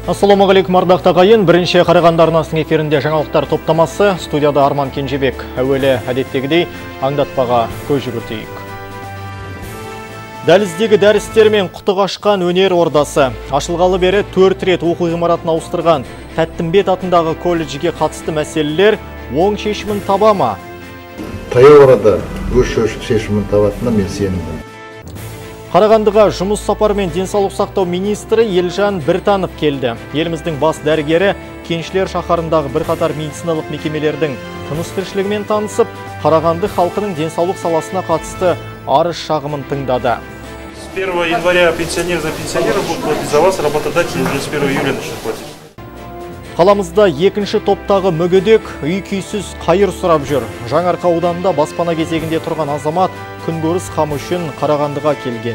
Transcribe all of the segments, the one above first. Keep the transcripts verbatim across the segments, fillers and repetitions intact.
Ассаламағалейкум ардақта қайын. Бірінші Қарағанды арнасының эфирінде жаңалықтар топтамасы. Студияда Арман Кенжебек. Әуелі әдеттегідей аңдатпаға көз жүгіртейік. Дәліздегі дәрістермен құтық ашқан өнер ордасы. Ашылғалы бері төрт рет оқу ғимаратын ауыстырған Тәттімбет атындағы колледжге қатысты мәселелер оң шешімін таба ма? Таяу арада өз шешімін табатынына мен сенімдімін. Қарағандыға жұмыс сапарымен денсаулық сақтау министрі Елжан Біртанов келді. Еліміздің бас дәрігері Кеншілер шаһарындағы бірқатар медициналық мекемелердің тыныс-тіршілігімен танысып, Қарағанды халқының денсаулық саласына қатысты арыз шағымын тыңдады. С первого января пенсионер за пенсионера будет платить за вас, работодатель с первого июля начнет платить. Қаламызда екінші топтағы мүгедек үй-күйсіз қайыр сұрап жүр. Жаңарқа ауданында баспана кезегінде тұрған азамат күнкөріс қамы үшін Қарағандыға келген.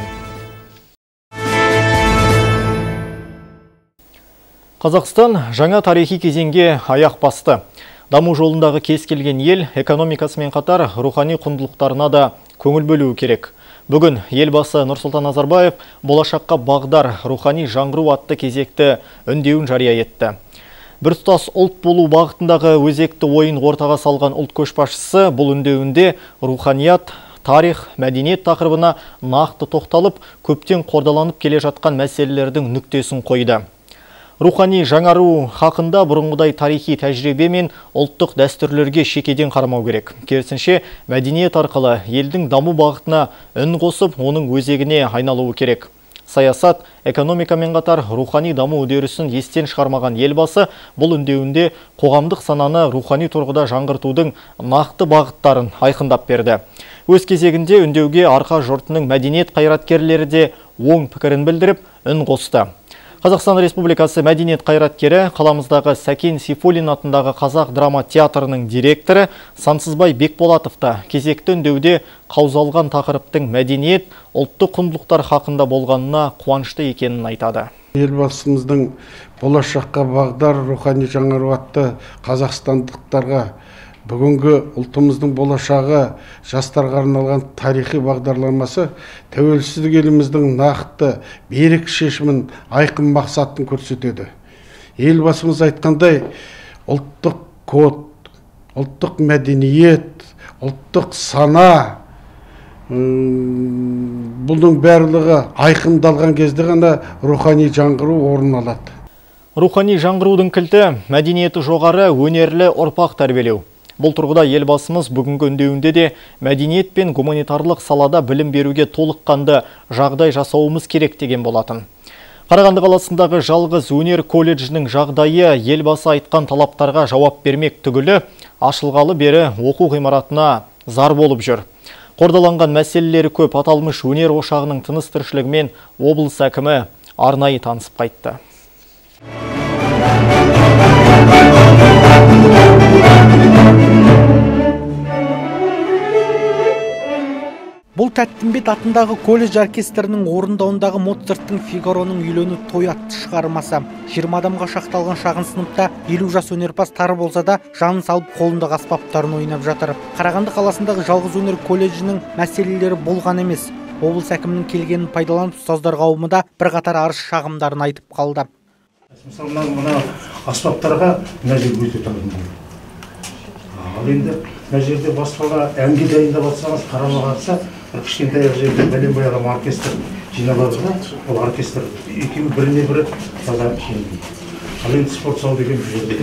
Қазақстан жаңа тарихи кезеңге аяқ басты. Даму жолындағы кез келген ел экономикасымен қатар рухани құндылықтарына да көңіл бөлуі керек. Бүгін елбасы Нұрсұлтан Назарбаев болашаққа бағдар рухани жаңғыру атты кезекті үндеуін жария етті. Біртұтас ұлт болу бағытындағы өзекті ойын ортаға салған ұлт көшбасшысы бұл үндеуінде руханият, тарих, мәдениет тақырыбына нақты тоқталып, көптен қордаланып келе жатқан мәселелердің нүктесін қойды. Рухани жаңару хақында бұрынғыдай тарихи тәжірибе мен ұлттық дәстүрлерге шекеден қармау керек. Керісінше, мәдениет арқылы елдің даму бағытына үн қосып, оның өзегіне айналуы керек. Саясат, экономикамен қатар рухани даму үдерісін естен шығармаған елбасы бұл үндеуінде қоғамдық сананы рухани тұрғыда жаңғыртудың нақты бағыттарын айқындап берді. Өз кезегінде үндеуге арқа жұртының мәдениет қайраткерлері де оң пікірін білдіріп, үн қосты. Қазақстан Республикасы мәдениет қайраткері, қаламыздағы Сәкен Сейфуллин атындағы Қазақ драма театрының директоры Сансызбай Бекболатовта кезекті үндеуде қаузалған тақырыптың мәдениет, ұлттық құндылықтар хақында болғанына қуанышты екенін айтады. Елбасымыздың болашаққа бағдар рухани жаңару атты қазақстандықтарға бүгінгі ұлтымыздың болашағы жастарға арналған тарихи бағдарламасы тәуелсіздік еліміздің нақты берік шешімін, айқын мақсатын көрсетеді. Елбасымыз айтқандай, ұлттық код, ұлттық мәдениет, ұлттық сана, бұның барлығы айқындалған кезде ғана рухани жаңғыру орын алады. Рухани жаңғырудың кілті мәдениеті жоғары, өнерлі ұрпақ тәрбиелеу. Бұл тұрғыда елбасымыз бүгінгі үндеуінде де мәдениет пен гуманитарлық салада білім беруге толыққанды жағдай жасауымыз керек деген болатын. Қарағанды қаласындағы жалғыз өнер колледжінің жағдайы елбасы айтқан талаптарға жауап бермек түгілі ашылғалы бері оқу ғимаратына зар болып жүр. Қордаланған мәселелері көп, аталмыш өнер ошағының тыныс тіршілігімен облыс әкімі арнайы танысып қайтты. Бұл Тәттімбет атындағы колледж оркестрінің орындауындағы Моцарттың Фигароның үйлену той атты шығармасы. жиырма адамға шақталған шағын сыныпта елу жас өнерпаз тары болса да жанын салып қолындағы аспаптарын ойнап жатыр. Қарағанды қаласындағы жалғыз өнер колледжінің мәселелері болған емес. Облыс әкімінің келгенін пайдаланып, ұстаздар қауымы да бірқатар арыз шағымдарын айтып қалды. Мысалы, мына аспаптарға мына жер өте тұрғын. Ал енді мына жерде басқаға әнге дайындап жатсаңыз, қарамаға атса, кішкентай жерде бәленбай адам оркестр жиналады да, ол оркестр екеуі біріне бірі таза киінбейді. Ал енді спорт зал деген бұл жерде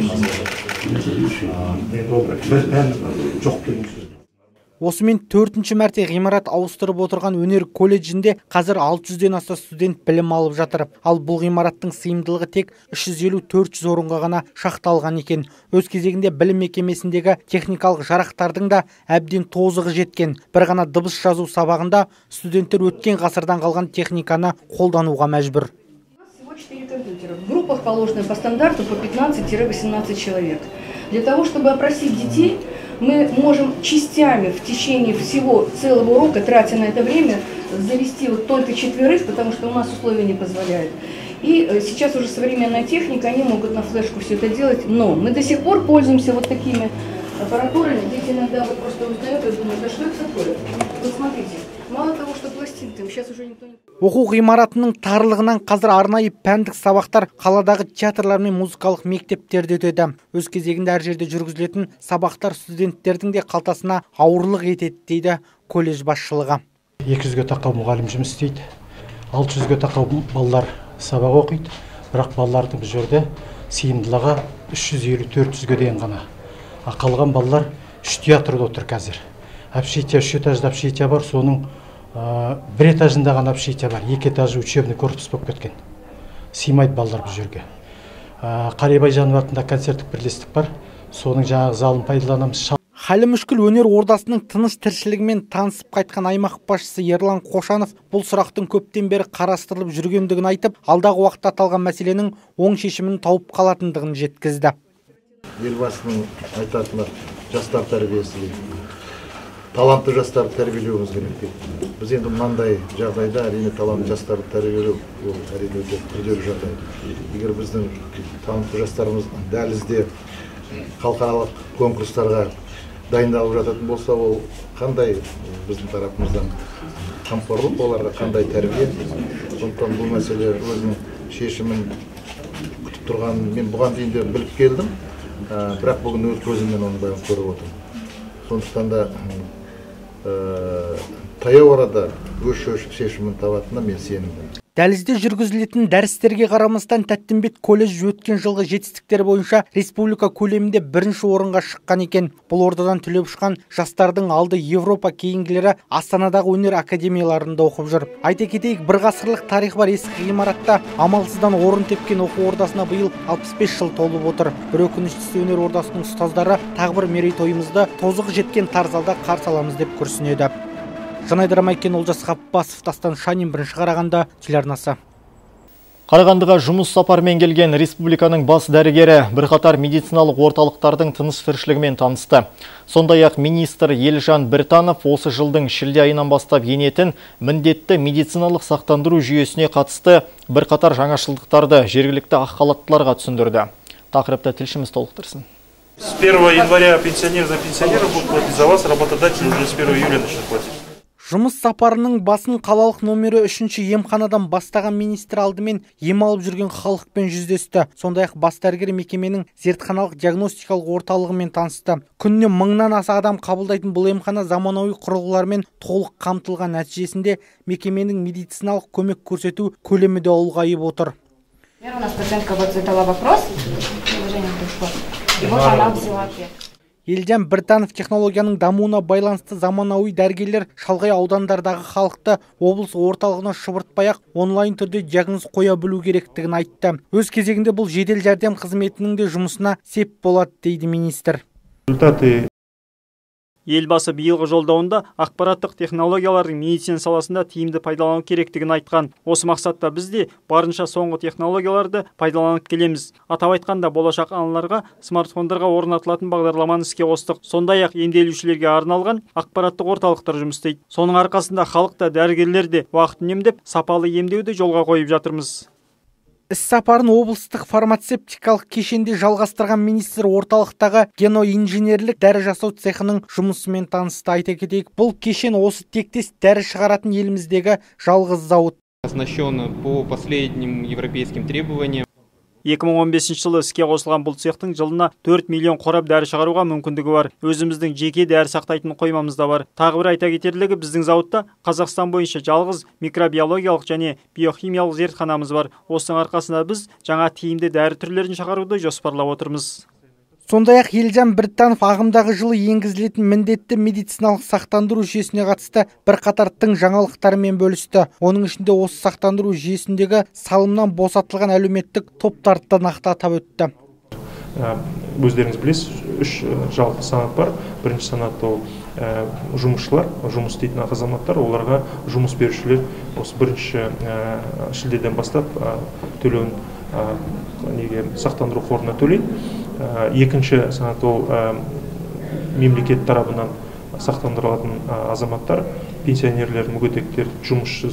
енді ол бір пән жоқ деген сөз. Осымен төртінші мәрте ғимарат ауыстырып отырған өнер колледжінде қазір алты жүзден аса студент білім алып жатыр. Ал бұл ғимараттың сыйымдылығы тек үш жүз елу төрт жүз орынға ғана шақталған екен. Өз кезегінде білім мекемесіндегі техникалық жарақтардың да әбден тозығы жеткен. Бір ғана дыбыс жазу сабағында студенттер өткен ғасырдан қалған техниканы қолдануға мәжбүр. В группах положено по стандарту по пятнадцать-восемнадцать человек. Для того, чтобы опросить детей, мы можем частями в течение всего целого урока, тратя на это время, завести вот только четверых, потому что у нас условия не позволяют. И сейчас уже современная техника, они могут на флешку все это делать, но мы до сих пор пользуемся вот такими аппаратурами. Дети иногда вот просто узнают и думают, да что это такое? Вот смотрите, Мало того, что пластинками, сейчас уже никто не... Оқу ғимаратының тарлығынан қазір арнайы пәндік сабақтар қаладағы театрлар мен музыкалық мектептерде өтеді. Өз кезегінде әр жерде жүргізілетін сабақтар студенттердің де қалтасына ауырлық етеді дейді колледж басшылығы. екі жүзге тақау мұғалім жұмыс істейді. алты жүзге тақау балалар сабақ оқиды. Бірақ балалардың бұл жерде сыйымдылығы үш жүз елу төрт жүзге дейін ғана. Қалған балалар үш театрда отыр қазір. Общежитие, үш этажды общежитие бар, соның бір этажында ғана общежитие бар, екі этажы учебный корпус болып кеткен. Сыймайды балалар бұл жерге. Қарибай Жанов атында концерттік бірлестік бар, соның жаңағы залын пайдаланамыз. Халі мүшкіл өнер ордасының тыныс тіршілігімен танысып қайтқан аймақ басшысы Ерлан Қошанов бұл сұрақтың көптен бері қарастырылып жүргендігін айтып, алдағы уақытта аталған мәселенің оң шешімін тауып қалатындығын жеткізді. Елбасының айтатыны жастар тәрбиесі, талантты жастарды тәрбиелеуіміз керек. Біз енді мынандай жағдайда әрине талантты жастарды тәрбиелеу ол әрине өте күрделі жағдай. Егер біздің талантты жастарымыз дәлізде халықаралық конкурстарға дайындалып жататын болса, ол қандай біздің тарапымыздан қамқорлық, оларға қандай тәрбие. Сондықтан бұл мәселе өзінің шешімін күтіп тұрғанын мен бұған дейін де біліп келдім. Бірақ бүгін өз көзіммен оның бәрін көріп отырмын. Сондықтан да таяу арада өз шешімін табатынына мен сенімдімін. Дәлізде жүргізілетін дәрістерге қарамастан Тәттімбет колледжі өткен жылғы жетістіктер бойынша республика көлемінде бірінші орынға шыққан екен. Бұл ордадан түлеп ұшқан жастардың алды Европа, кейінгілері Астанадағы өнер академияларында оқып жүр. Айта кетейік, бір ғасырлық тарихы бар ескі ғимаратта амалсыздан орын тепкен оқу ордасына биыл алпыс бес жыл толып отыр. Бір өкініштісі өнер ордасының ұстаздары тағы бір мерейтойымызды тозығы жеткен тарзалда қарсы аламыз деп күрсінеді. Жанайдар Майкен, Олжас Ғапбасов, Дастан Шанин, бірінші Қарағанды телеарнасы. Қарағандыға жұмыс сапармен келген республиканың бас дәрігері бірқатар медициналық орталықтардың тыныс тіршілігімен танысты. Сондай-ақ министр Елжан Біртанов осы жылдың шілде айынан бастап енетін міндетті медициналық сақтандыру жүйесіне қатысты бірқатар жаңашылдықтарды жергілікті ақ халаттыларға түсіндірді. Тақырыпты тілшіміз толықтырсын. С первого января пенсионер за пенсионера будет платить, за вас работодатель уже с первого июля начнет платить. Жұмыс сапарының басын қалалық номері үшінші емханадан бастаған министр алдымен ем алып жүрген халықпен жүздесті. Сондай-ақ бас дәрігер мекеменің зертханалық диагностикалық орталығымен танысты. Күніне мыңнан аса адам қабылдайтын бұл емхана заманауи құрылғылармен толық қамтылған, нәтижесінде мекеменің медициналық көмек көрсету көлемі де ұлғайып отыр. У нас пациентка вот задала вопрос, и вот она взяла ответ. Елжан Біртанов технологияның дамуына байланысты заманауи дәрігерлер шалғай аудандардағы халықты облыс орталығына шұбыртпай-ақ онлайн түрде диагноз қоя білу керектігін айтты. Өз кезегінде бұл жедел жәрдем қызметінің де жұмысына сеп болады дейді министр. Результаты Елбасы биылғы жолдауында ақпараттық технологиялардың медицина саласында тиімді пайдалану керектігін айтқан. Осы мақсатта біз де барынша соңғы технологияларды пайдаланып келеміз. Атап айтқанда болашақ аналарға смартфондарға орнатылатын бағдарламаны іске қостық. Сондай-ақ емделушілерге арналған ақпараттық орталықтар жұмыс істейді. Соның арқасында халықта, дәрігерлер де уақытын үнемдеп сапалы емдеуді жолға қойып жатырмыз. Іс сапарын облыстық фармацевтикалық кешенде жалғастырған министр орталықтағы геноинженерлік дәрі жасау цехының жұмысымен танысты. Айта кетейік, бұл кешен осы тектес дәрі шығаратын еліміздегі жалғыз зауыт. Оснащен по последним европейским требованиям. екі мың он бесінші жылы іске қосылған бұл цехтың жылына төрт миллион қорап дәрі шығаруға мүмкіндігі бар. Өзіміздің жеке дәрі сақтайтын қоймамыз да бар. Тағы бір айта кетерлігі, біздің зауытта Қазақстан бойынша жалғыз микробиологиялық және биохимиялық зертханамыз бар. Осының арқасында біз жаңа тиімді дәрі түрлерін шығаруды жоспарлап отырмыз. Сондай-ақ Елжан Біртанов ағымдағы жылы енгізілетін міндетті медициналық сақтандыру жүйесіне қатысты бірқатар тың жаңалықтармен бөлісті. Оның ішінде осы сақтандыру жүйесіндегі салымнан босатылған әлеуметтік топтарды нақты атап өтті. Өздеріңіз білесіз, үш жалпы санат бар. Бірінші санат ол жұмысшылар, жұмыс істейтін азаматтар, оларға жұмыс берушілер осы бірінші шілдеден бастап төлеуін неге сақтандыру қорына төлейді. Екінші санат ол мемлекет тарапынан сақтандырылатын азаматтар, пенсионерлер, мүгедектер, жұмыссыз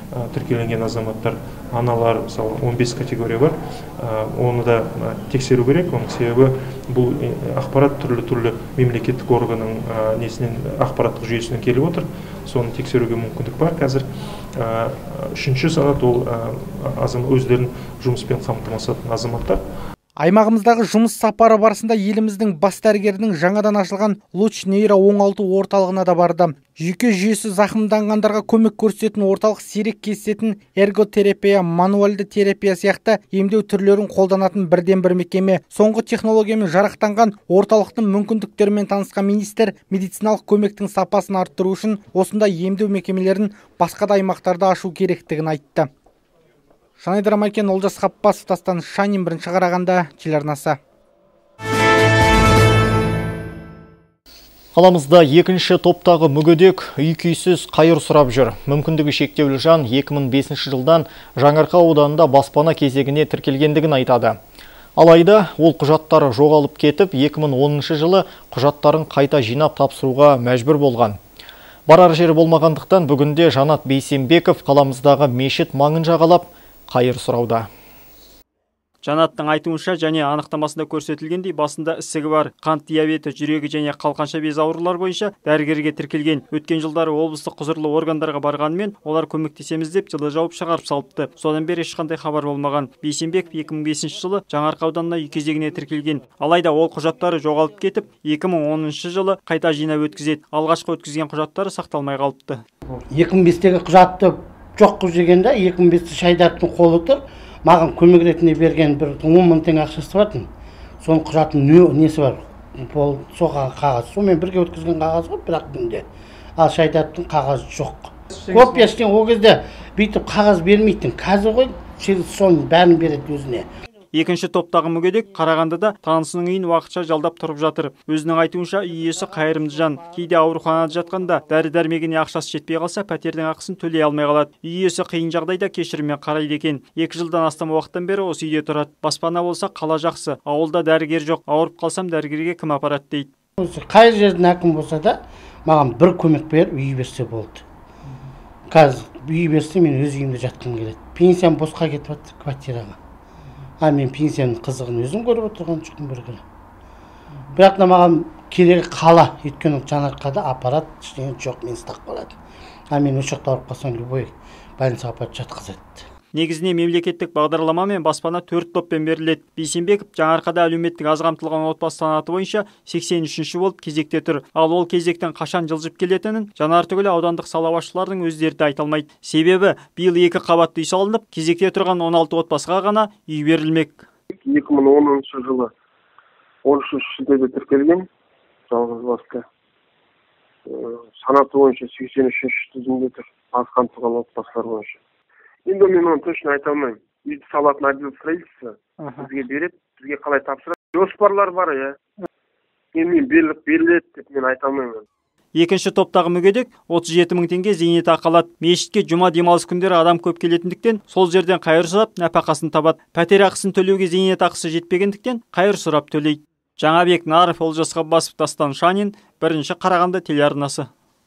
тіркелген азаматтар, аналар, мысалы он бес категория бар. Оны да тексеру керек. Оның себебі бұл ақпарат түрлі-түрлі мемлекеттік органның несінен ақпараттық жүйесінен келіп отыр. Соны тексеруге мүмкіндік бар қазір. Үшінші санат ол өздерін жұмыспен қамтамасыз ететін азаматтар. Аймағымыздағы жұмыс сапары барысында еліміздің бас дәрігерінің жаңадан ашылған Луч нейро оңалту орталығына да барды. Жүйке жүйесі зақымданғандарға көмек көрсететін орталық сирек кездесетін эрготерапия, мануальды терапия сияқты емдеу түрлерін қолданатын бірден бір мекеме. Соңғы технологиямен жарақтанған орталықтың мүмкіндіктерімен танысқан министр медициналық көмектің сапасын арттыру үшін осындай емдеу мекемелерін басқа да аймақтарда ашу керектігін айтты. Жанайдар Майкен, Олжас Қаппасов, Дастан Шанин, бірінші Қарағанды телеарнасы. Қаламызда екінші топтағы мүгедек үй-күйсіз қайыр сұрап жүр. Мүмкіндігі шектеулі жан екі мың бесінші жылдан Жаңаарқа ауданында баспана кезегіне тіркелгендігін айтады. Алайда ол құжаттары жоғалып кетіп, екі мың оныншы жылы құжаттарын қайта жинап тапсыруға мәжбүр болған. Барар жері болмағандықтан бүгінде Жанат Бейсенбеков қаламыздағы мешіт маңын жағалап қайыр сұрауда. Жанаттың айтуынша және анықтамасында көрсетілгендей басында ісігі бар, қант диабеті, жүрегі және қалқанша без аурулар бойынша дәрігерге тіркелген. Өткен жылдары облыстық құзырлы органдарға барғанымен олар көмектесеміз деп жылы жауып шығарып салыпты. Содан бері ешқандай хабар болмаған. Бейсенбеков екі мың бесінші жылы Жаңаарқа ауданына үй кезегіне тіркелген. Алайда ол құжаттары жоғалып кетіп, екі мың оныншы жылы қайта жинап өткізеді. Алғашқы өткізген құжаттары сақталмай қалыпты. екі мың бестегі құжатты жоқ қып жегенде екі мың бесте Шайдаттың қолы тұр. Маған көмек ретінде берген бір он мың теңге ақшасы батын. Соның құжатының несі бар? Бұл соған қағаз. Сонымен бірге өткізген қағаз ғой, бірақ бүгінде. Ал Шайдаттың қағазы жоқ. Копия істен ол кезде бүйтіп қағаз бермейтін. Қазір ғой, соның бәрін береді өзіне. Екінші топтағы мүгедек Қарағандыда танысының үйін уақытша жалдап тұрып жатыр. Өзінің айтуынша үй иесі қайырымды жан. Кейде ауруханада жатқанда дәрі-дәрмегіне ақшасы жетпей қалса, пәтердің ақысын төлей алмай қалады. Үй иесі қиын жағдайда кешіріммен қарайды екен. Екі жылдан астам уақыттан бері осы үйде тұрады. Баспана болса қала жақсы. Ауылда дәрігер жоқ. Ауырып қалсам дәрігерге кім апарады дейді. Қай жердің әкім болса да, маған бір көмек беріп үй берсе болды. Қазір үй берсе мен өз үйімде жатқым келеді. Пенсиям босқа кетіп жатыр квартираға. А мен пенсияның қызығын өзім көріп отырған жоқпын бір күні. Бірақ та маған керегі қала, өйткені Жаңаарқада аппарат ештеңе жоқ, мен стақ болады. А мен өшіқті ауырып қалсам любой больницаға апарып жатқызады. Негізіне мемлекеттік бағдарлама мен баспана төрт топпен беріледі. Бейсенбеков Жаңаарқада әлеуметтік аз қамтылған отбасы санаты бойынша сексен үшінші болып кезекте тұр. Ал ол кезектен қашан жылжып келетінін Жанар түгілі аудандық сала басшыларының өздері де айта алмайды. Себебі биыл екі қабатты үй салынып, кезекте тұрған он алты отбасыға ғана үй берілмек. екі мың оныншы жылы он үшінші шілдеде тіркелген жалғыз басты. Санаты бойынша сексен үшінші тізімде тұр. Аз қамтылған отбасылар бойынша. Енді мен оны точно айта алмаймын. Үйді салатын отдел строительства бізге береді, бізге қалай тапсырады. Жоспарлар бар, иә. Енді беріліп беріледі деп мен айта алмаймын. Екінші топтағы мүгедек отыз жеті мың теңге зейнетақы алады. Мешітке жұма демалыс күндері адам көп келетіндіктен сол жерден қайыр сұрап нәпақасын табады. Пәтер ақысын төлеуге зейнетақысы жетпегендіктен қайыр сұрап төлейді. Жаңабек Наров, Олжас Қаппасов, Дастан Шанин, бірінші Қарағанды телеарнасы.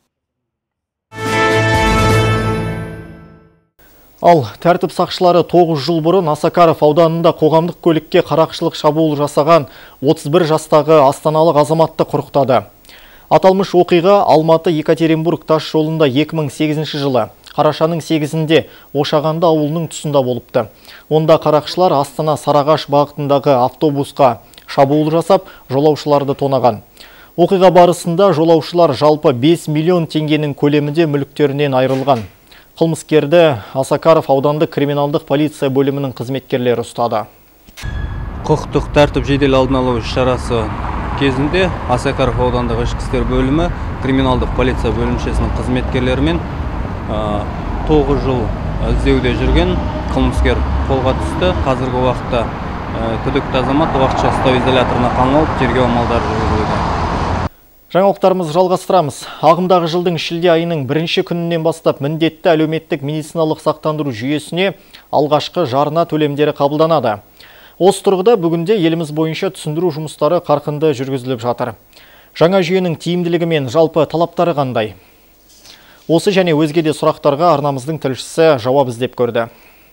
Ал тәртіп сақшылары тоғыз жыл бұрын Асакаров ауданында қоғамдық көлікке қарақшылық шабуыл жасаған отыз бір жастағы астаналық азаматты құрықтады. Аталмыш оқиға Алматы-Екатеринбург тас жолында екі мың сегізінші жылы қарашаның сегізінде Ошағанды ауылының тұсында болыпты. Онда қарақшылар Астана-Сарағаш бағытындағы автобусқа шабуыл жасап, жолаушыларды тонаған. Оқиға барысында жолаушылар жалпы бес миллион теңгенің көлемінде мүліктерінен айырылған. Қылмыскерді Асакаров ауданды криминалдық полиция бөлімінің қызметкерлері ұстады. Құқықтық тәртіп жедел алдын алу іс-шарасы кезінде Асакаров аудандық ішкі істер бөлімі криминалдық полиция бөлімшесінің қызметкерлерімен тоғыз жыл іздеуде жүрген қылмыскер қолға түсті. Қазіргі уақытта күдікті азамат уақытша ұстау изоляторына қамалып, тергеу амалдары жүргізілуде. Жаңалықтарымыз жалғастырамыз. Ағымдағы жылдың шілде айының бірінші күнінен бастап міндетті әлеуметтік медициналық сақтандыру жүйесіне алғашқы жарна төлемдері қабылданады. Осы тұрғыда бүгінде еліміз бойынша түсіндіру жұмыстары қарқынды жүргізіліп жатыр. Жаңа жүйенің тиімділігі мен жалпы талаптары қандай? Осы және өзге де сұрақтарға арнамыздың тілшісі жауап іздеп көрді.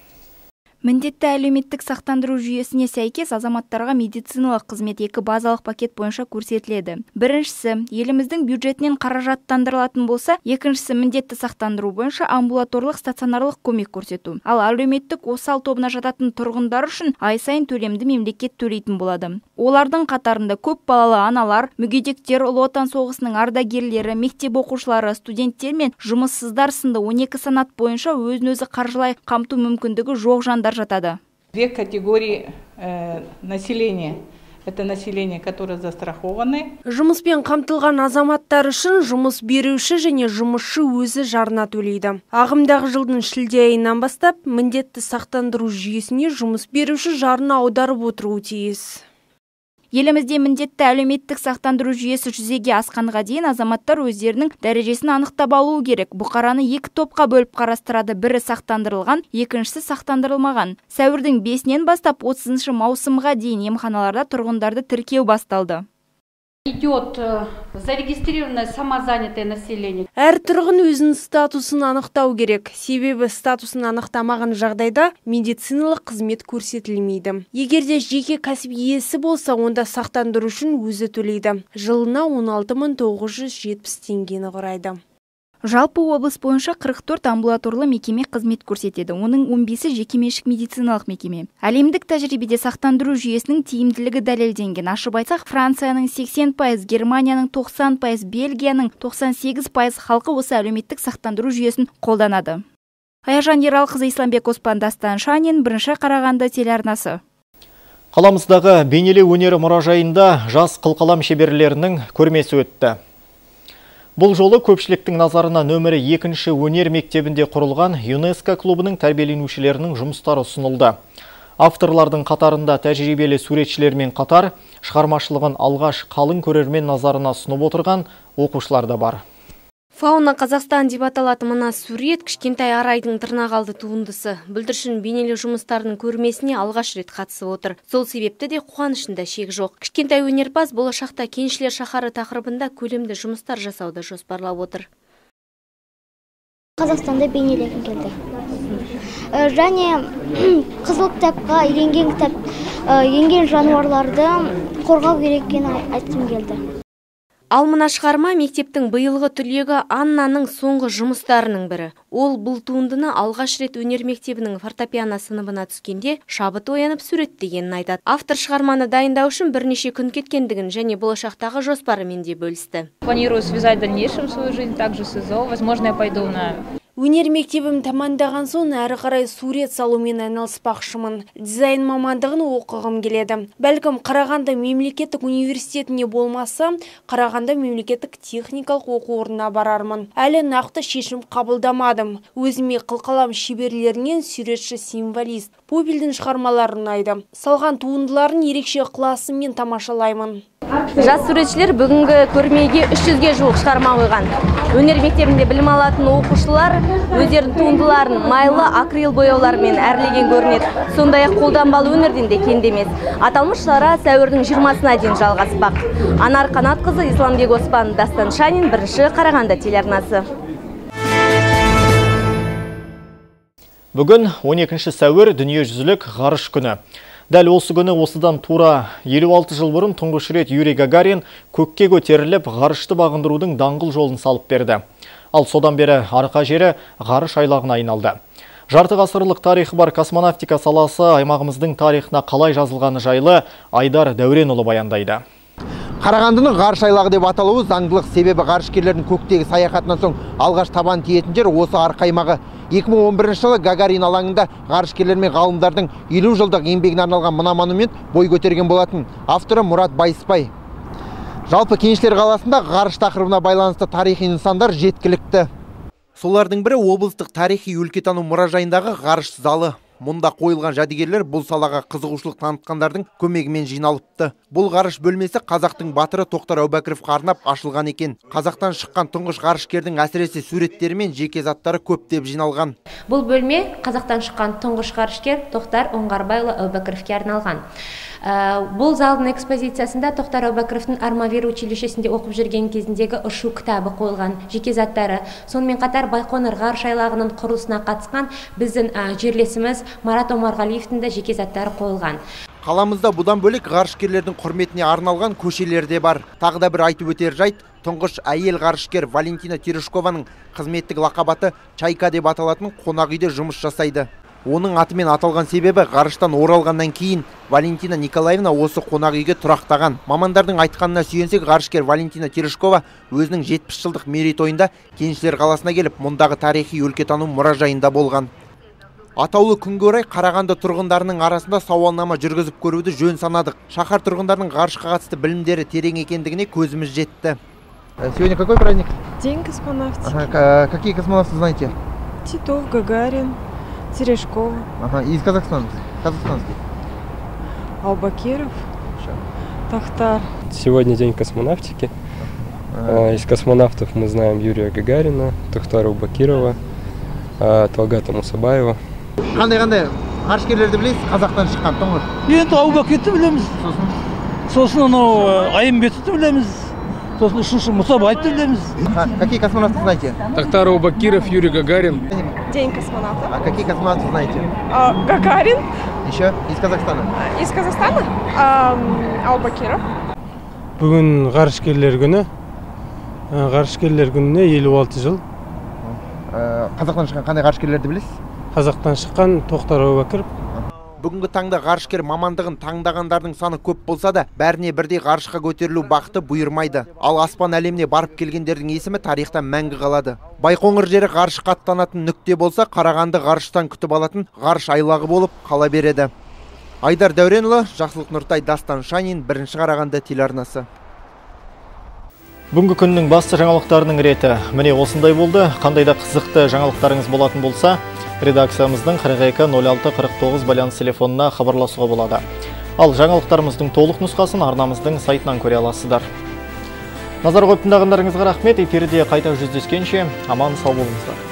Міндетті әлеуметтік сақтандыру жүйесіне сәйкес азаматтарға медициналық қызмет екі базалық пакет бойынша көрсетіледі. Біріншісі, еліміздің бюджетінен қаражаттандырылатын болса, екіншісі міндетті сақтандыру бойынша амбулаторлық стационарлық көмек көрсету. Ал әлеуметтік осал тобына жататын тұрғындар үшін ай сайын төлемді мемлекет төлейтін болады. Олардың қатарында көп балалы аналар, мүгедектер, Ұлы Отан соғысының ардагерлері, мектеп оқушылары, студенттер мен жұмыссыздар сынды он екі санат бойынша өзін-өзі қаржылай қамту мүмкіндігі жоқ жандар жатады. Две категории э, населения. Это население, которое застрахованы. Жұмыспен қамтылған азаматтар үшін жұмыс беруші және жұмысшы өзі жарна төлейді. Ағымдағы жылдың шілде айынан бастап міндетті сақтандыру жүйесіне жұмыс беруші жарна аударып отыруы тиіс. Елімізде міндетті әлеуметтік сақтандыру жүйесі жүзеге асқанға дейін азаматтар өздерінің дәрежесін анықтап алуы керек. Бұқараны екі топқа бөліп қарастырады. Бірі сақтандырылған, екіншісі сақтандырылмаған. Сәуірдің бесінен бастап отызыншы маусымға дейін емханаларда тұрғындарды тіркеу басталды. Идет зарегистрированное самозанятое население. Әр тұрғын өзінің статусын анықтау керек. Себебі статусын анықтамаған жағдайда медициналық қызмет көрсетілмейді. Егерде жеке кәсіп иесі болса, онда сақтандыру үшін өзі төлейді. Жылына он алты мың тоғыз жүз жетпіс теңгені құрайды. Жалпы облыс бойынша қырық төрт амбулаторлы мекеме қызмет көрсетеді. Оның он бесі жекеменшік медициналық мекеме. Әлемдік тәжірибеде сақтандыру жүйесінің тиімділігі дәлелденген. Ашып айтсақ, Францияның сексен пайыз, Германияның тоқсан пайыз, Бельгияның тоқсан сегіз пайыз халқы осы әлеуметтік сақтандыру жүйесін қолданады. Аяжан Ералқызы, Исламбек Оспан, Дастан Шанин, бірінші Қарағанды телеарнасы. Қаламыздағы бейнелеу өнері мұражайында жас қылқалам шеберлерінің көрмесі өтті. Бұл жолы көпшіліктің назарына нөмірі екінші өнер мектебінде құрылған ЮНЕСКО клубының тәрбиеленушілерінің жұмыстары ұсынылды. Авторлардың қатарында тәжірибелі суретшілермен қатар шығармашылығын алғаш қалың көрермен назарына ұсынып отырған оқушылар да бар. Фауна Қазақстан деп аталатын мына сурет кішкентай арайдың тырнақалды туындысы. Бүлдіршін бейнелеу жұмыстарының көрмесіне алғаш рет қатысып отыр. Сол себепті де қуанышында шек жоқ. Кішкентай өнерпаз болашақта кеншілер шаһары тақырыбында көлемді жұмыстар жасауды жоспарлап отыр. Қазақстанда бейнелегім келді. Және қызыл кітапқа енген кітап, енген жануарларды қорғау керек екенін айтқым келді. Ал мына шығарма мектептің биылғы түлегі Аннаның соңғы жұмыстарының бірі. Ол бұл туындыны алғаш рет өнер мектебінің фортепиано сыныбына түскенде шабыт оянып суреттегенін айтады. Автор шығарманы дайындау үшін бірнеше күн кеткендігін және болашақтағы жоспарымен де бөлісті. Планирую связать в дальнейшем свою жизнь также с ИЗО. Возможно, я пойду на Өнер мектебім тәмамдаған соң әрі қарай сурет салумен айналыспақшымын. Дизайн мамандығын оқығым келеді. Бәлкім Қарағанды мемлекеттік университетіне болмаса, Қарағанды мемлекеттік техникалық оқу орнына барармын. Әлі нақты шешім қабылдамадым. Өзіме қылқалам шеберлерінен суретші символист Попелдің шығармаларын ұнайды. Салған туындыларын ерекше ықыласыммен тамашалаймын. Жас суретшілер бүгінгі көрмеге үш жүзге жуық шығарма қойған. Өнер мектебінде білім алатын оқушылар өздерінің туындыларын майлы акрил бояулармен әрлеген көрінеді. Сондай-ақ қолданбалы өнерден де кенде емес. Аталмыш шара сәуірдің жиырмасына дейін жалғаспақ. Анар Қанатқызы, Исламбек Оспан, Дастан Шанин, бірінші Қарағанды телеарнасы. Бүгін он екінші сәуір дүниежүзілік ғарыш күні. Дәл осы күні осыдан тура елу алты жыл бұрын тұңғыш рет Юрий Гагарин көкке көтеріліп ғарышты бағындырудың даңғыл жолын салып берді. Ал содан бері арқа жері ғарыш айлағына айналды. Жарты ғасырлық тарихы бар космонавтика саласы аймағымыздың тарихына қалай жазылғаны жайлы Айдар Дәуренұлы баяндайды. Қарағандының ғарыш айлағы деп аталуы заңдылық, себебі ғарышкерлердің көктегі саяхатынан соң алғаш табан тиетін жер осы арқа аймағы. екі мың он бірінші жылы Гагарин алаңында ғарышкерлер мен ғалымдардың елу жылдық еңбегіне арналған мына монумент бой көтерген болатын. Авторы Мұрат Байыспай. Жалпы Кеншілер қаласында ғарыш тақырыбына байланысты тарихи нысандар жеткілікті. Солардың бірі облыстық тарихи өлкетану мұражайындағы ғарыш залы. Мұнда қойылған жәдігерлер бұл салаға қызығушылық танытқандардың көмегімен жиналыпты. Бұл ғарыш бөлмесі қазақтың батыры Тоқтар Әубәкіровқа арнап ашылған екен. Қазақтан шыққан тұңғыш ғарышкердің әсіресе суреттері мен жеке заттары көптеп жиналған. Бұл бөлме қазақтан шыққан тұңғыш ғарышкер Тоқтар Оңғарбайұлы Әубәкіровке арналған. Бұл залдың экспозициясында Тоқтар Әубәкіровтің Армавир училищесінде оқып жүрген кезіндегі ұшу кітабы қойылған, жеке заттары. Сонымен қатар Байқоңыр ғарыш айлағының құрылысына қатысқан біздің жерлесіміз Марат Омарғалиевтің де жеке заттары қойылған. Қаламызда бұдан бөлек ғарышкерлердің құрметіне арналған көшелер де бар. Тағы да бір айтып өтер жайт, тұңғыш әйел ғарышкер Валентина Терешкованың қызметтік лақабаты Чайка деп аталатын қонақ үйде жұмыс жасайды. Оның атымен аталған себебі ғарыштан оралғаннан кейін Валентина Николаевна осы қонақ үйге тұрақтаған. Мамандардың айтқанына сүйенсек, ғарышкер Валентина Терешкова өзінің жетпіс жылдық мерейтойында Кеншілер қаласына келіп, мұндағы тарихи өлкетану мұражайында болған. Атаулы күнге орай Қарағанды тұрғындарының арасында сауалнама жүргізіп көруді жөн санадық. Шаһар тұрғындарының ғарышқа қатысты білімдері терең екендігіне көзіміз жетті. Сегодня какой праздник? День космонавтики. Ага, какие космонавты знаете? Титов, Гагарин, Терешкова. Ага, из Казахстана? Казахстанский. Аубакиров, Тахтар. Сегодня день космонавтики. Ага. Из космонавтов мы знаем Юрия Гагарина, Тахтара Аубакирова, Талгата Мусабаева. Қандай-қандай ғарышкерлерді білесіз, Қазақтан шыққан тұңғыш? Енді Аубакировты білеміз. Сосын анау Айымбетовті білеміз. Сосын үшінші Мусабаевты білеміз. Какие космонавты знаете? Тахтар Аубакиров, Юрий Гагарин. День космонавтов. А какие космонавты знаете? А, Гагарин. Еще из Казахстана? Из Казахстана? А, Аубакиров. Бүгін ғарышкерлер күні. Ғарышкерлер күніне елу алты жыл. Қазақтан шыққан қандай ғарышкерлерді білесіз? Қазақтан шыққан Тоқтар Әубәкіров. Бүгінгі таңда ғарышкер мамандығын таңдағандардың саны көп болса да, бәріне бірдей ғарышқа көтерілу бақыты бұйырмайды. Ал аспан әлеміне барып келгендердің есімі тарихтан мәңгі қалады. Байқоңыр жері ғарышқа аттанатын нүкте болса, Қарағанды ғарыштан күтіп алатын ғарыш айлағы болып қала береді. Айдар Дәуренұлы, Жақсылық Нұртай, Дастан Шанин, бірінші Қарағанды телеарнасы. Бүгінгі күннің басты жаңалықтарының реті міне осындай болды. Қандай да қызықты жаңалықтарыңыз болатын болса, редакциямыздың қырық екі нөл алты қырық тоғыз байланыс телефонына хабарласуға болады. Ал жаңалықтарымыздың толық нұсқасын арнамыздың сайтынан көре аласыздар. Назар қойып тыңдағандарыңызға рахмет. Эфирде қайта жүздескенше аман сау болыңыздар.